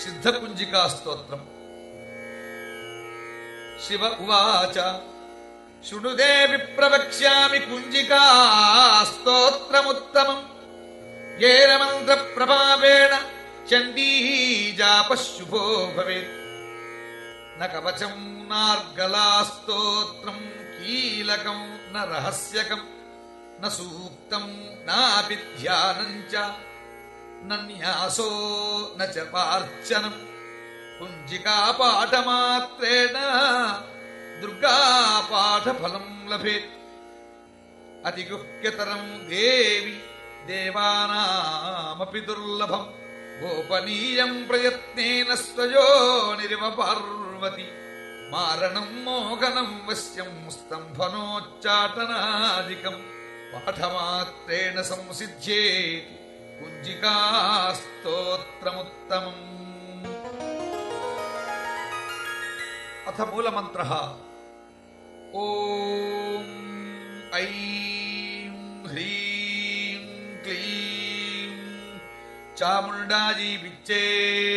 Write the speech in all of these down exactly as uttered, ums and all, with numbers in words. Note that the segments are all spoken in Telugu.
సిద్ధకుంజికా స్తోత్రం. శివ ఉవాచ శృణుదేవి ప్రవక్ష్యామి కుంజికా స్తోత్రముత్తమం ఏన మంత్ర ప్రభావేణ చండీ జాపశుభో భవేత్. న కవచం నార్గలా స్తోత్రం కీలకం న రహస్యకం న సూక్తం నాపి ధ్యానం చ నన్యాసో నచ పార్చనం. కుంజికా పాఠమాత్రేణ దుర్గా పాఠఫలం లభేత్. అతిగుహ్యతరం దేవి దేవానామపి దుర్లభం గోపనీయం ప్రయత్నేన స్వయోనిరివ పార్వతి. మారణం మోహనం వశ్యం స్తంభనోచ్చాటనాదికం పాఠమాత్రేణ సంసిద్ధ్యేతి కుంజికా స్తోత్రముత్తమం. అథ మూలమంత్రః. ఓం ఐం హ్రీం క్లీం చాముండాజీ విచ్చే.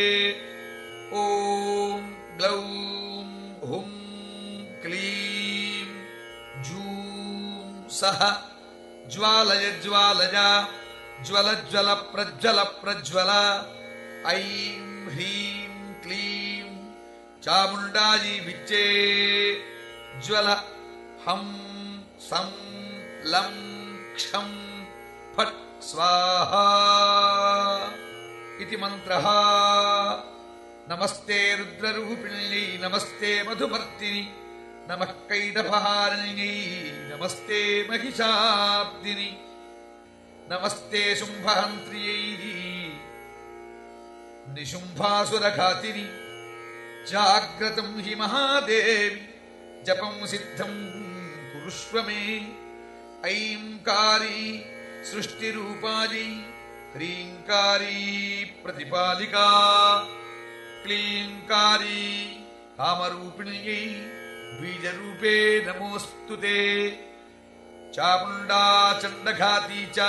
ఓం గ్లౌం హుం క్లీం జూం సహ జ్వాలయ జ్వాలయ జ్వల జ్వల ప్రజ్వల ప్రజ్వల. ఐం హ్రీం క్లీం చాముండాజీ విచ్చే. జ్వల హం సం లం క్షం ఫట్ స్వాహా ఇతి మంత్రః. నమస్తే రుద్రరూపిణ్యై నమస్తే మధుమర్తిని నమః కైటభహారిణ్యై నమస్తే మహిషాబ్దిని నమస్తే శుంభహంత్ర్యై నిశుంభాసురఘాతిని. జాగ్రతం హి మహాదేవి జపం సిద్ధం కురుష్వ మే. ఐంకారీ సృష్టిరూపాజీ హ్రీంకారీ ప్రతిపాలికా. క్లీంకారీ కామరూపిణ్యై బీజరూపే నమోస్తుతే. చాముండా చండఘాతీ చ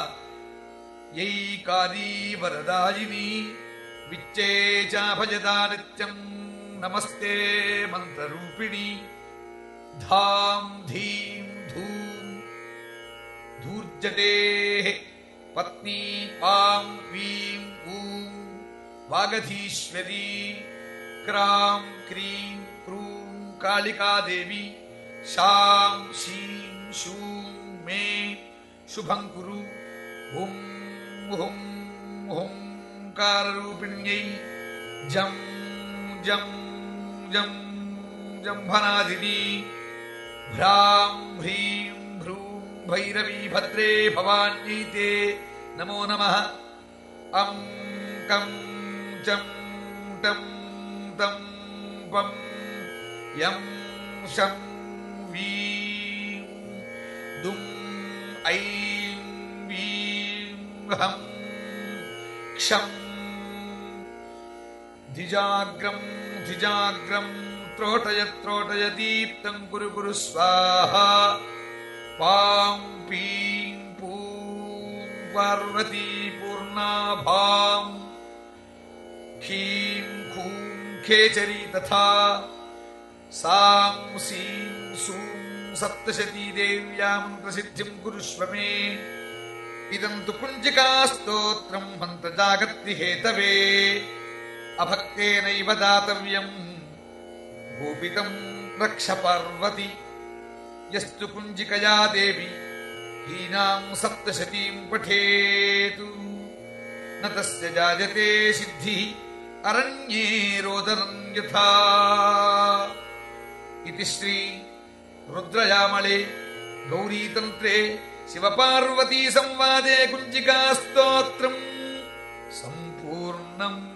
యైకారీ వరదాయిని. విచ్చే చ భజదా నిత్యం నమస్తే మంత్రరూపిణి. ధాం ధీం ధూం ధూర్జటే పత్ని. ఆం వీం ఊం వాగధీశ్వరీ. క్రాం క్రీం క్రూం కాళికాదేవి. శాం శీం శూం మే శుభం కురు. హుం హుం హుంకారరూపిణ్యై జం జం జం జంభనాదిని. భ్రాం హ్రీం భ్రూం భైరవీ భద్రే భవాన్యై తే నమో నమః. అం కం చం టం తం పం యం శం వీం దుం ఐం వీం హం క్షం. ధిజాగ్రం ధిజాగ్రం త్రోటయ త్రోటయ దీప్తం కురు కురు స్వాహా. పాం పీం పూం పార్వతీ పూర్ణాభాం. ఖీం ఖూం ఖేచరీ తథా. సాం సీం సూం సప్తశతీ దేవ్యా మంత్రసిద్ధిం కురుష్వ మే. ఇదం తు కుంజికా స్తోత్రం మంత్రజాగర్తి హేతవే. అభక్తేనైవ దాతవ్యం గోపితం రక్ష పార్వతి. యస్తు కుంజికయా దేవి హీనాం సప్తశతీం పఠేతు న తస్య జాయతే సిద్ధిః అరణ్యే రోదనం యథా. ఇతి శ్రీ రుద్రయామళే గౌరీతంత్రే శివపార్వతీ సంవాదే కుంజికా స్తోత్రం సంపూర్ణం.